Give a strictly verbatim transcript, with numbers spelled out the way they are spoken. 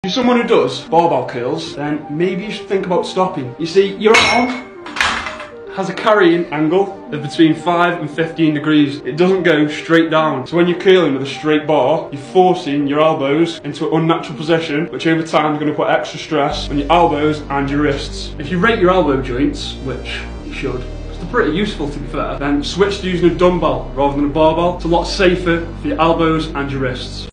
If you're someone who does barbell curls, then maybe you should think about stopping. You see, your arm has a carrying angle of between five and fifteen degrees. It doesn't go straight down. So when you're curling with a straight bar, you're forcing your elbows into an unnatural position, which over time is going to put extra stress on your elbows and your wrists. If you rate your elbow joints, which you should, they're pretty useful to be fair, then switch to using a dumbbell rather than a barbell. It's a lot safer for your elbows and your wrists.